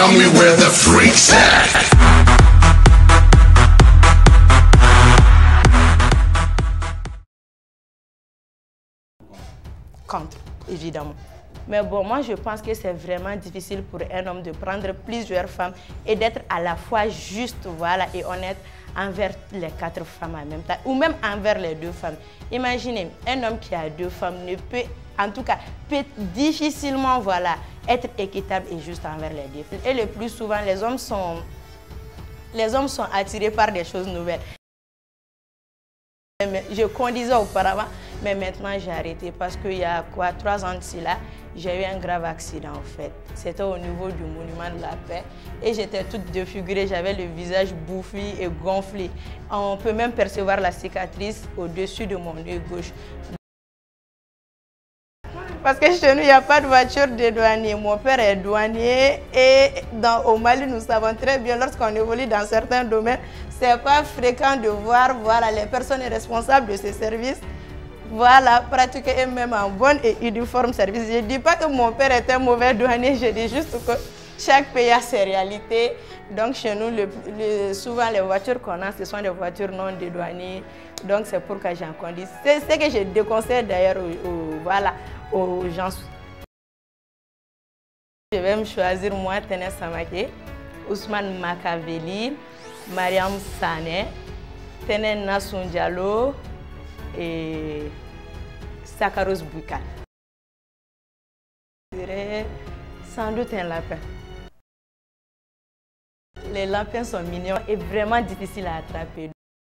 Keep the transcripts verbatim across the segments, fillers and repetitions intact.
Tell me where the freaks at. Contre, évidemment. Mais bon, moi je pense que c'est vraiment difficile pour un homme de prendre plusieurs femmes et d'être à la fois juste, voilà, et honnête envers les quatre femmes en même temps, ou même envers les deux femmes. Imaginez, un homme qui a deux femmes ne peut, en tout cas, peut difficilement, voilà, être équitable et juste envers les deux femmes. Et le plus souvent, les hommes sont, les hommes sont attirés par des choses nouvelles. Je conduisais auparavant, mais maintenant j'ai arrêté parce qu'il y a quoi, trois ans de cela, j'ai eu un grave accident en fait. C'était au niveau du monument de la paix et j'étais toute défigurée, j'avais le visage bouffi et gonflé. On peut même percevoir la cicatrice au-dessus de mon œil gauche. Parce que chez nous, il n'y a pas de voiture de douanier. Mon père est douanier et dans, au Mali, nous savons très bien, lorsqu'on évolue dans certains domaines, ce n'est pas fréquent de voir voilà, les personnes responsables de ces services voilà, pratiquer eux-mêmes en bonne et uniforme service. Je ne dis pas que mon père est un mauvais douanier, je dis juste que chaque pays a ses réalités. Donc chez nous, le, le, souvent les voitures qu'on a, ce sont des voitures non de douaniers. Donc c'est pourquoi j'en conduis. C'est ce que je déconseille d'ailleurs aux, aux, voilà, aux gens. Je vais me choisir moi, Tene Samake, Ousmane Makaveli, Mariam Sané, Tene Nassoun Diallo et Sakaros Bouka. Je dirais sans doute un lapin. Les lapins sont mignons et vraiment difficiles à attraper.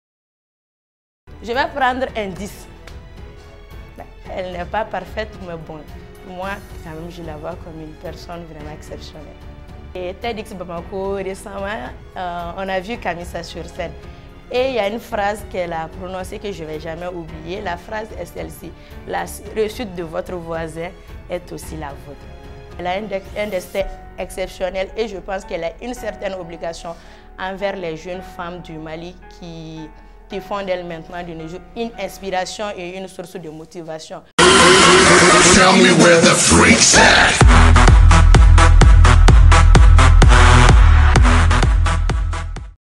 Je vais prendre un dix. Elle n'est pas parfaite, mais bon, moi, quand même, je la vois comme une personne vraiment exceptionnelle. Et TEDx Bamako, récemment, euh, on a vu Kamisa sur scène. Et il y a une phrase qu'elle a prononcée que je ne vais jamais oublier. La phrase est celle-ci. La réussite de votre voisin est aussi la vôtre. Elle a un destin exceptionnel et je pense qu'elle a une certaine obligation envers les jeunes femmes du Mali qui, qui font d'elle maintenant de nos jours une inspiration et une source de motivation. Tell me where the freaks at.